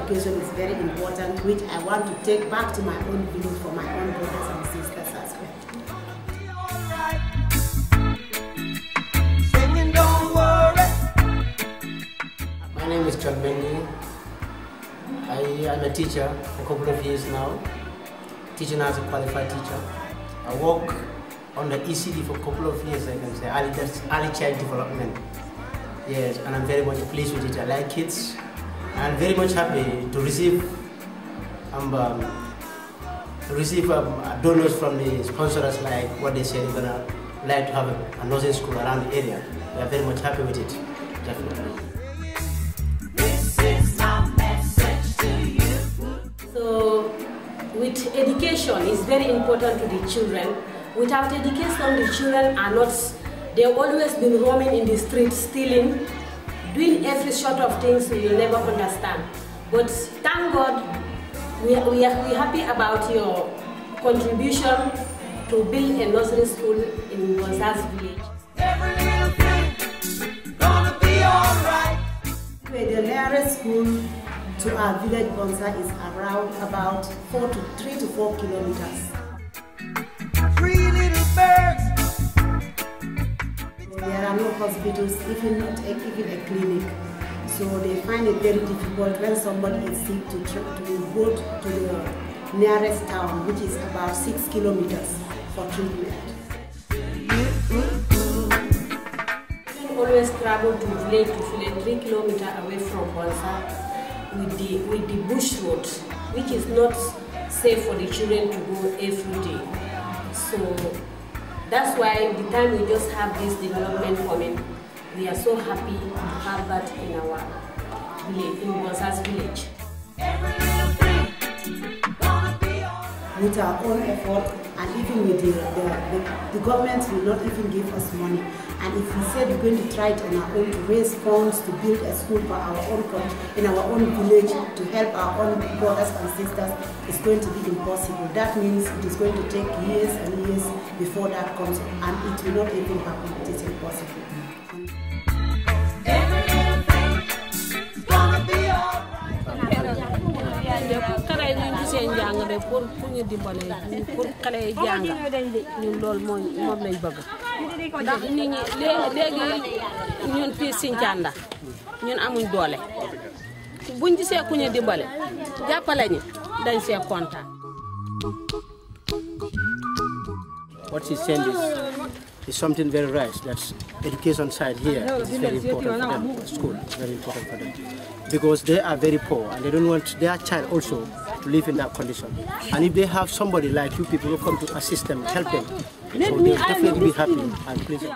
education is very important, which I want to take back to my own village for my own brothers and sisters as well. My name is John Mendy. I am a teacher for a couple of years now, teaching as a qualified teacher. I work on the ECD for a couple of years, I can say, early child development. Yes, and I'm very much pleased with it. I like kids. I'm very much happy to receive donors from the sponsors, like what they said, they're gonna like to have a nursing school around the area. We are very much happy with it, definitely. So, with education is very important to the children. Without education, the children are not, they've always been roaming in the streets, stealing, doing every sort of things you'll never understand. But thank God, we are happy about your contribution to build a nursery school in Bonsas village. Every little thing gonna be alright. The nearest school to our village, Bonsa, is around about 3 to 4 kilometers. 3 little birds. There are no hospitals, even a clinic. So they find it very difficult when somebody is sick to go to the nearest town, which is about 6 kilometers for treatment. We always travel to village 3 kilometers away from Bonsa with the bush road, which is not safe for the children to go every day. So that's why the time we just have this development coming, we are so happy to have that in our village, in Bonsas village. With our own effort, and even with the government will not even give us money. And if we said we're going to try it on our own to raise funds to build a school for our own in our own village to help our own brothers and sisters, it's going to be impossible. That means it is going to take years and years before that comes, and it will not even happen. It is impossible. pour ñu dimbale pour xale yi jàng ñun loolu moom lañ bëgg ndax nit ñi léegi ñun fii Sinthianda ñun amuñ doole buñ gisee ku ñu dimbale jàppale ñu dañ see kontaan. What she's saying is something very right. That's education side here is very important for them. School is very important for them because they are very poor and they don't want their child also to live in that condition. And if they have somebody like you people who come to assist them, help them, so they'll definitely be happy and pleased.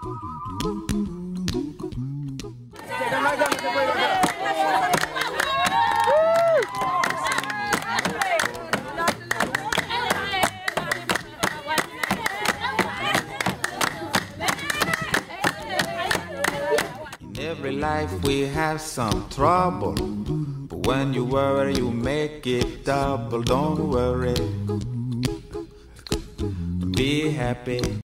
Every life we have some trouble, but when you worry you make it double. Don't worry, be happy.